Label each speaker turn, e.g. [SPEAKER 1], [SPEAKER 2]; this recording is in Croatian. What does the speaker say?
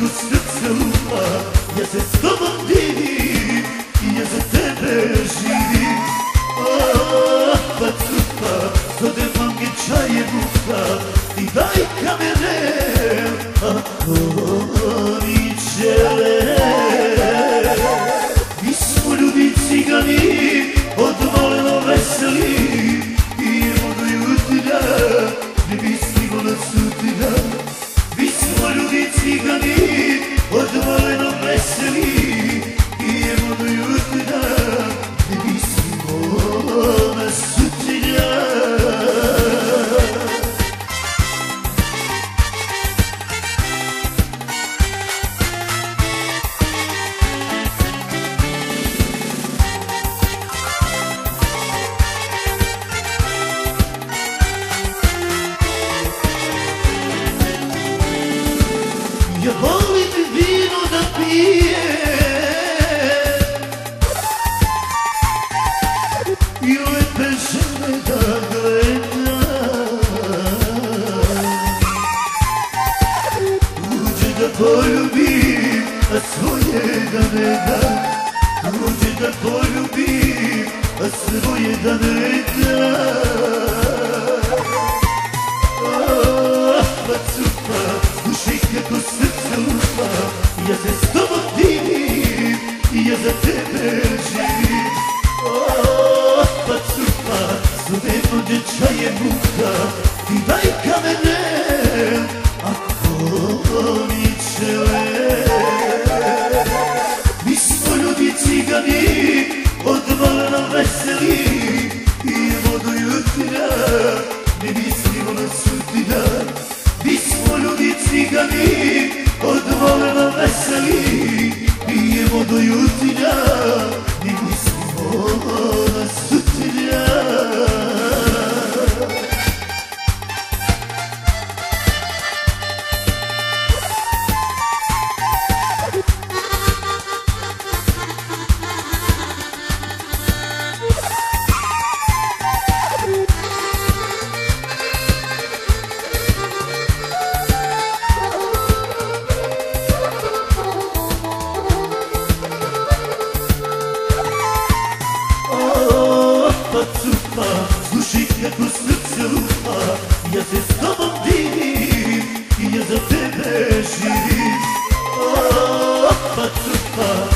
[SPEAKER 1] kako srce lupa, ja se s tobom divim i ja za tebe živim. Pa cupa, zode mange čaje muka, ti daj kamere, ako oni žele. Mi smo ljudi cigani, odvaleno veseli, idemo do jutra, ne mislimo na sutra. Mi smo ljudi cigani, odvaleno veseli, idemo do jutra, ne mislimo na sutra. Ja volim vino da pijem i lepe žene da gledam. Tuđe da poljubim, a svoje da ne dam. Tuđe da poljubim, a svoje da ne dam. Pa cupa, slušaj kako srce lupa, ja se s tobom divim i ja za tebe živim. Pa cupa, zove vode čaje muka, ti daj kamene, ako oni žele. Mi smo ljudi cigani, odvaleno veseli, idemo do jutra, ne mislimo na sutra. Mi smo ljudi cigani, odvaleno veseli, pijemo do jutra, ne mislimo na sutra. Pa cupa, slušaj kako srce lupa, ja se s tobom divim i ja za tebe živim. Pa cupa,